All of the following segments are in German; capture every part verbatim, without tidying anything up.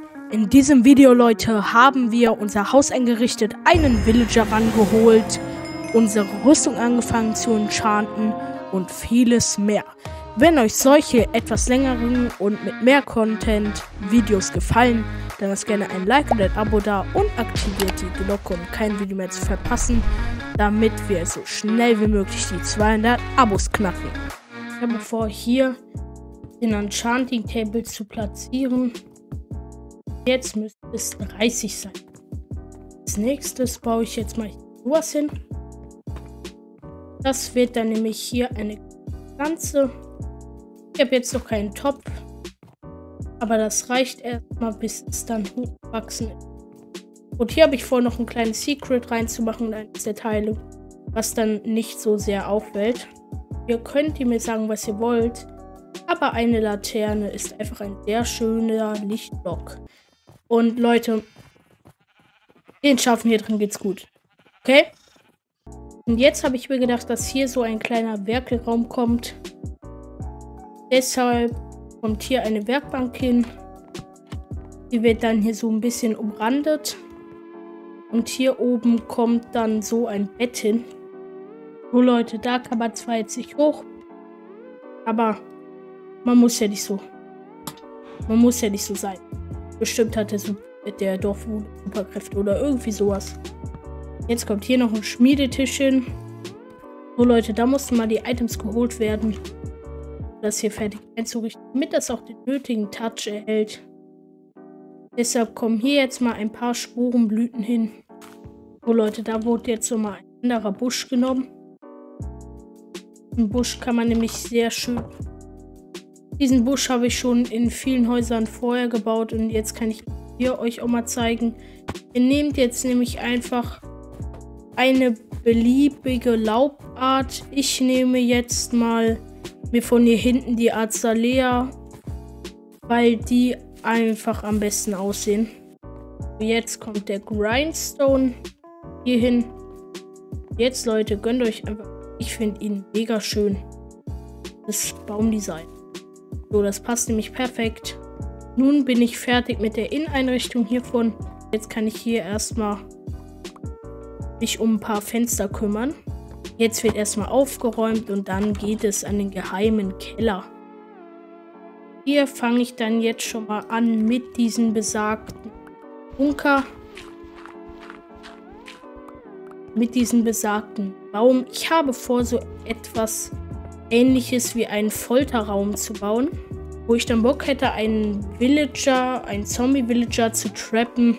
In diesem Video, Leute, haben wir unser Haus eingerichtet, einen Villager rangeholt, unsere Rüstung angefangen zu enchanten und vieles mehr. Wenn euch solche etwas längeren und mit mehr Content Videos gefallen, dann lasst gerne ein Like und ein Abo da und aktiviert die Glocke, um kein Video mehr zu verpassen, damit wir so schnell wie möglich die zweihundert Abos knacken. Ich habe vor, hier den Enchanting Table zu platzieren. Jetzt müsste es dreißig sein. Als nächstes baue ich jetzt mal sowas hin. Das wird dann nämlich hier eine Pflanze. Ich habe jetzt noch keinen Topf, aber das reicht erstmal, bis es dann hochwachsen ist. Und hier habe ich vor, noch ein kleines Secret reinzumachen in eines der Teile, was dann nicht so sehr auffällt. Ihr könnt ihr mir sagen, was ihr wollt, aber eine Laterne ist einfach ein sehr schöner Lichtblock. Und Leute, den Schafen hier drin geht's gut. Okay? Und jetzt habe ich mir gedacht, dass hier so ein kleiner Werkelraum kommt. Deshalb kommt hier eine Werkbank hin. Die wird dann hier so ein bisschen umrandet. Und hier oben kommt dann so ein Bett hin. So Leute, da kann man zwar jetzt nicht hoch, aber man muss ja nicht so. Man muss ja nicht so sein. Bestimmt hat der, der Dorf Superkräfte oder irgendwie sowas. Jetzt kommt hier noch ein Schmiedetisch hin. So Leute, da mussten mal die Items geholt werden, das hier fertig einzurichten, damit das auch den nötigen Touch erhält. Deshalb kommen hier jetzt mal ein paar Sporenblüten hin. So Leute, da wurde jetzt so mal ein anderer Busch genommen. Den Busch kann man nämlich sehr schön... Diesen Busch habe ich schon in vielen Häusern vorher gebaut und jetzt kann ich hier euch auch mal zeigen. Ihr nehmt jetzt nämlich einfach eine beliebige Laubart. Ich nehme jetzt mal mir von hier hinten die Azalea, weil die einfach am besten aussehen. Jetzt kommt der Grindstone hier hin. Jetzt Leute, gönnt euch einfach. Ich finde ihn mega schön. Das Baumdesign. So, das passt nämlich perfekt. Nun bin ich fertig mit der Inneneinrichtung hiervon. Jetzt kann ich hier erstmal mich um ein paar Fenster kümmern. Jetzt wird erstmal aufgeräumt und dann geht es an den geheimen Keller. Hier fange ich dann jetzt schon mal an mit diesem besagten Bunker. Mit diesem besagten Baum. Ich habe vor, so etwas Ähnliches wie einen Folterraum zu bauen, wo ich dann Bock hätte, einen Villager, einen Zombie-Villager zu trappen,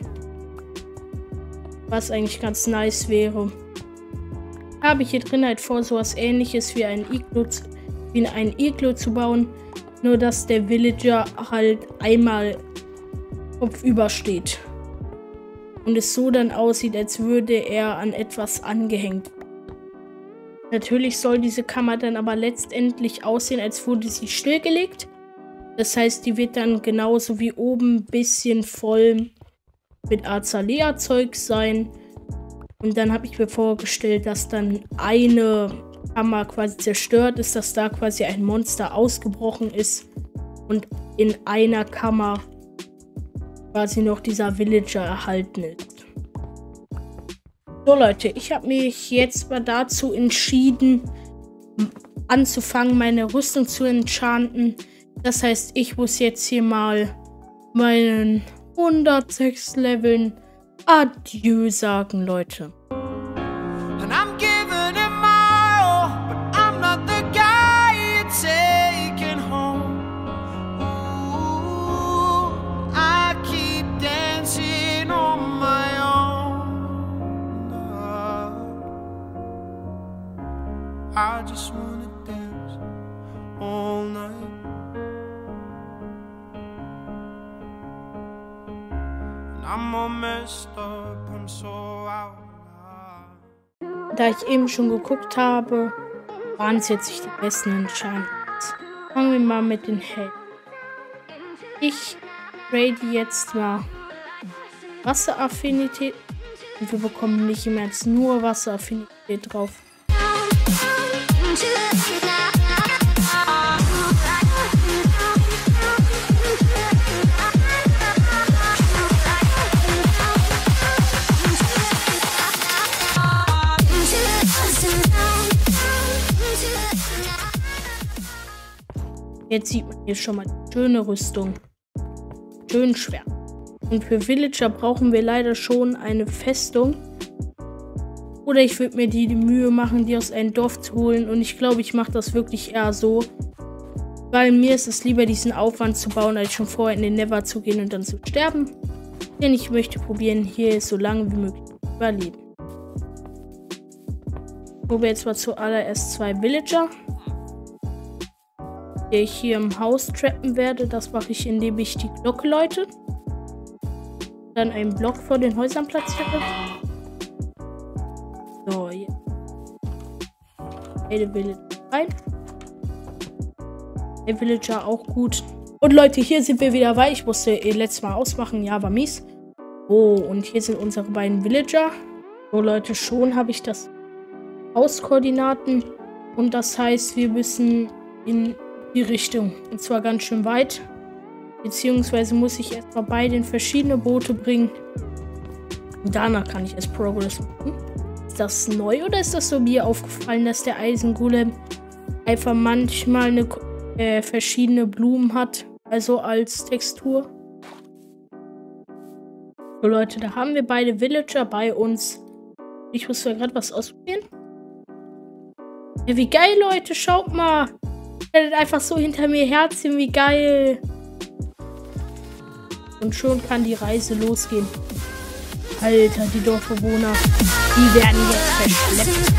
was eigentlich ganz nice wäre. Habe ich hier drin halt vor, sowas Ähnliches wie ein Iglo, wie ein Iglo zu bauen, nur dass der Villager halt einmal kopfüber steht und es so dann aussieht, als würde er an etwas angehängt. Natürlich soll diese Kammer dann aber letztendlich aussehen, als wurde sie stillgelegt. Das heißt, die wird dann genauso wie oben ein bisschen voll mit Azalea-Zeug sein. Und dann habe ich mir vorgestellt, dass dann eine Kammer quasi zerstört ist, dass da quasi ein Monster ausgebrochen ist. Und in einer Kammer quasi noch dieser Villager erhalten ist. So Leute, ich habe mich jetzt mal dazu entschieden, anzufangen, meine Rüstung zu enchanten. Das heißt, ich muss jetzt hier mal meinen hundertsechs Leveln Adieu sagen, Leute. And I'm giving it my all, but I'm not the guy you're taking home. Ooh, I keep dancing on my own. I just wanna dance all night. And I'm all messed up, I'm so out. Da ich eben schon geguckt habe, waren es jetzt nicht die besten Enchantments. Fangen wir mal mit den Helden. Ich grade jetzt mal Wasseraffinität und wir bekommen nicht mehr als nur Wasseraffinität drauf. Jetzt sieht man hier schon mal die schöne Rüstung. Schön schwer. Und für Villager brauchen wir leider schon eine Festung. Oder ich würde mir die, die Mühe machen, die aus einem Dorf zu holen. Und ich glaube, ich mache das wirklich eher so. Weil mir ist es lieber, diesen Aufwand zu bauen, als schon vorher in den Nether zu gehen und dann zu sterben. Denn ich möchte probieren, hier so lange wie möglich zu überleben. Wo wir jetzt mal zuallererst zwei Villager, die ich hier im Haus trappen werde. Das mache ich, indem ich die Glocke läute. Dann einen Block vor den Häusern platziere. So, jetzt. Beide Villager rein. Der Villager auch gut. Und Leute, hier sind wir wieder, weil ich musste eh letztes Mal ausmachen. Ja, war mies. Oh, und hier sind unsere beiden Villager. So, Leute, schon habe ich das Hauskoordinaten. Und das heißt, wir müssen in die Richtung. Und zwar ganz schön weit. Beziehungsweise muss ich erstmal beide in verschiedene Boote bringen. Und danach kann ich erst Progress machen. Ist das neu oder ist das so mir aufgefallen, dass der Eisengolem einfach manchmal eine, äh, verschiedene Blumen hat? Also als Textur. So Leute, da haben wir beide Villager bei uns. Ich muss ja gerade was ausprobieren. Ja, wie geil, Leute. Schaut mal. Ich werde einfach so hinter mir herziehen. Wie geil. Und schon kann die Reise losgehen. Alter, die Dorfbewohner, die werden jetzt verschleppt.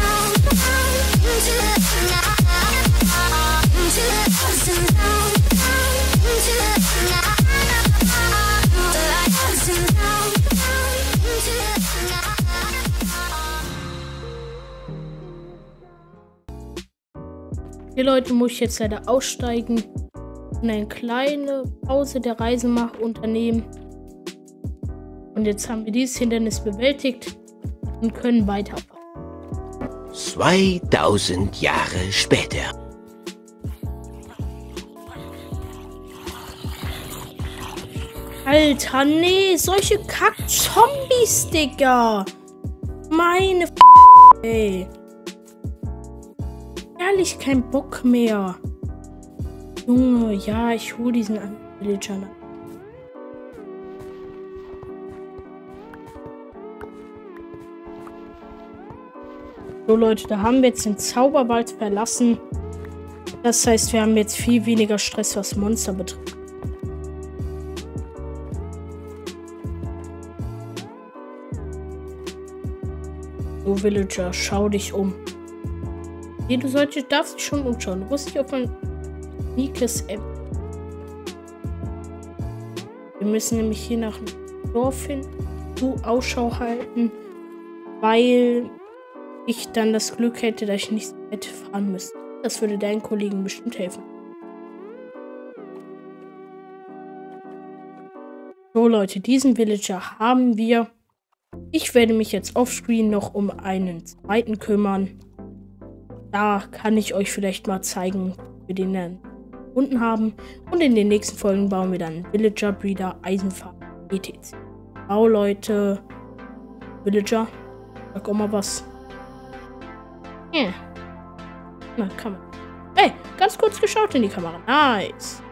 Hier, Leute, muss ich jetzt leider aussteigen und eine kleine Pause der Reise machen, unternehmen. Und jetzt haben wir dieses Hindernis bewältigt und können weiterfahren. zweitausend Jahre später. Alter, nee, solche Kack-Zombies, Digga. Meine F***, ey. Ehrlich, kein Bock mehr. Junge, ja, ich hole diesen anderen Villager nach. So Leute, da haben wir jetzt den Zauberwald verlassen. Das heißt, wir haben jetzt viel weniger Stress, was Monster betrifft. So Villager, schau dich um. Nee, du solltest, darfst dich schon umschauen. Du musst dich auf ein uniques App. Wir müssen nämlich hier nach einem Dorf hin, du Ausschau halten, weil ich dann das Glück hätte, dass ich nicht so weit fahren müsste. Das würde deinen Kollegen bestimmt helfen. So Leute, diesen Villager haben wir. Ich werde mich jetzt offscreen noch um einen zweiten kümmern. Da kann ich euch vielleicht mal zeigen, wie wir den dann gefunden haben. Und in den nächsten Folgen bauen wir dann Villager, Breeder, Eisenfahrer, et cetera. Ciao Leute. Villager, sag auch mal was. Ja. Yeah. Na, kann man. Ey, ganz kurz geschaut in die Kamera. Nice.